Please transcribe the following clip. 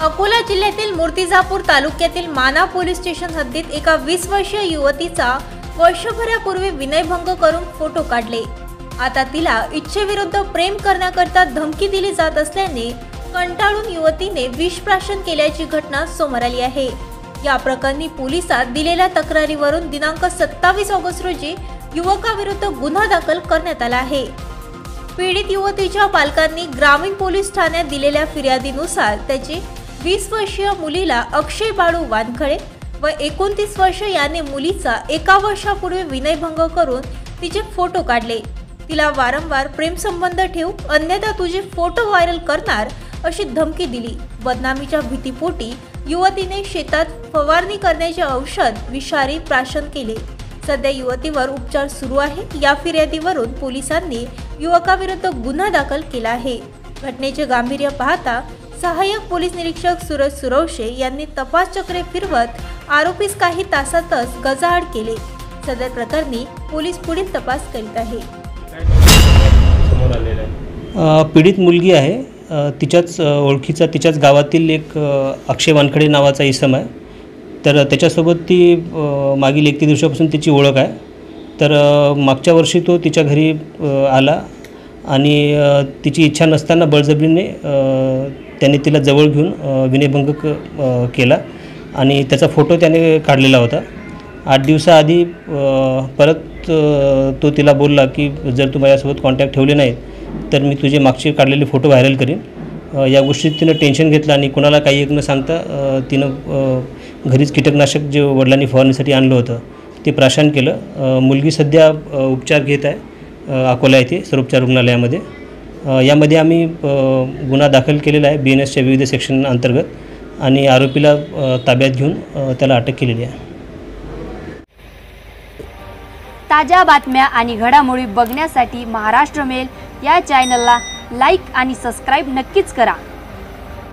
अकोला जिल्ह्यातील मूर्तिजापूर तालुक्यातील माना पोलीस स्टेशन हद्दीत एका 20 वर्षीय युवतीचा वर्षभरापूर्वी विनयभंग करून फोटो काढले। आता तिला इच्छेविरुद्ध प्रेम करण्याकरता धमकी दिली जात असल्याने कंटाळून युवतीने विषप्राशन केल्याची घटना समोर आली आहे। या प्रकरणी पोलिसात दिलेल्या तक्रारीवरून दिनांक 27 ऑगस्ट रोजी युवकाविरुद्ध गुन्हा दाखल करण्यात आला आहे। पीडित युवतीच्या पालकांनी ग्रामीण पोलीस ठाण्यात दिलेल्या फिर्यादीनुसार त्याची 20 वर्षीय मुलीला अक्षय बाळू वानखळे व 29 वर्ष याने मुलीचा 1 वर्षापूर्वी विनयभंग करून तिचे फोटो काढले। तिला वारंवार प्रेमसंबंध ठेवू अन्यथा तुझे फोटो व्हायरल करणार अशी धमकी दिली। बदनामीच्या भीतीपोटी युवतीने शेतात फवारणी करण्याचे औषध विषारी प्राशन केले। सध्या युवतीवर उपचार सुरू आहे। या फिर्यादीवरून पोलिसांनी युवकाविरुद्ध गुन्हा दाखल केला आहे। घटनेचे गांभीर्य पाहता सहाय्यक पोलीस निरीक्षक सूरज सुरवशे यांनी तपास चक्रे फिरवत आरोपीस काही तासातच गजाआड केले। सदर प्रकरणी पोलीस पुढील तपास करीत आहे। पीडित मुलगी आहे, तिच्याच ओळखीचा तिच्याच गावातील एक अक्षय वानखळे नावाचा इसम आहे। तर त्याच्यासोबत ती मागील 31 दिवसापासून तिची ओळख आहे। तर मागच्या वर्षी तो तिच्या घरी आला आणि तिची इच्छा नसताना बळजबरीने त्याने तिला जवळ घेऊन विनयभंग केला आणि त्याचा फोटो त्याने काढलेला होता। 8 दिवसाआधी परत तो तिला बोलला की जर तू माझ्यासोबत कॉन्टॅक्ट ठेवले नाही तर मी तुझे मागचे काढलेले फोटो व्हायरल करीन। या गोष्टीत तिनं टेन्शन घेतलं आणि कोणाला काही एक न सांगता तिनं घरीच कीटकनाशक जे वडिलांनी फवारणीसाठी आणलं होतं ते प्राशन केलं। मुलगी सध्या उपचार घेत आहे अकोला येथे सर्वोपचार रुग्णालयामध्ये। यामध्ये आम्ही गुन्हा दाखल केलेला आहे BNSच्या विविध सेक्शन अंतर्गत आणि आरोपीला ताब्यात घेऊन त्याला अटक केलेली आहे। ताज्या बातम्या आणि घडामोडी बघण्यासाठी महाराष्ट्र मेल या चॅनलला लाईक आणि सबस्क्राईब नक्कीच करा।